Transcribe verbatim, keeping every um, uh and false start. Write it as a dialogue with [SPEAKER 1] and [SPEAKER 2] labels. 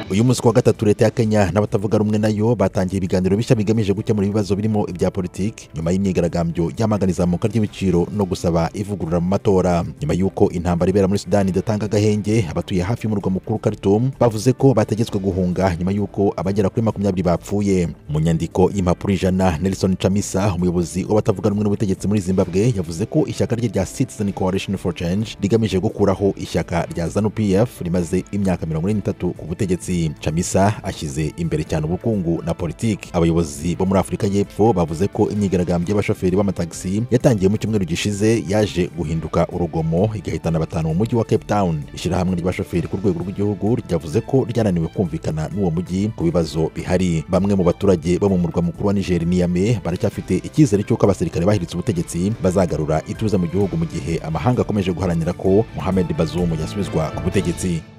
[SPEAKER 1] uyu munsi wa gatatu leta ya Kenya n'abatavuga rumwe nayo batangiye ibiganiro bishya bigamije gukemura ibibazo birimo ibya politiki nyuma y'imyigaragambyo yamagana izamuka ry'ibiciro no gusaba ivugurura mu matora. Nyuma y'uko intambara ibera muri Sudani idatanga agahenge, abatuye hafi y'umurwa mukuru Khartoum bavuze ko bategetswe guhunga nyuma y'uko abagera kuri makumyabiri bapfuye. Mu nyandiko y'impapuro ijana, Nelson Chamisa, umuyobozi w'abatavuga rumwe n'ubutegetsi muri Zimbabwe, yavuze ko ishyaka rye rya Citizen Coalition for Change rigamije gukuraho ishyaka rya ZANU P F rimaze imyaka mirongo ine n'itatu ku butegetsi. Chamisa ashyize imbere cyane ubukungu na politiki. Abayobozi bo muri Afurika y'Epfo bavuze ko imyigaragambyo y'abashoferi b'amatagisi yatangiye mu cyumweru gishize yaje guhinduka urugomo igahitana batanu mu mujyi wa Cape Town. Ishyirahamwe ry'abashoferi ku rwego rw'igihugu ryavuze ko ryananiwe kumvikana n'uwo mujyi ku bibazo bihari. Bamwe mu baturage bo mu murwa mukuru wa Niger Niamey baracyafite icyizere cy'uko abasirikare bahiritse ubutegetsi bazagarura ituze mu gihugu mu gihe amahanga akomeje guharanira ko Mohamed Bazoum yasubizwa ku butegetsi.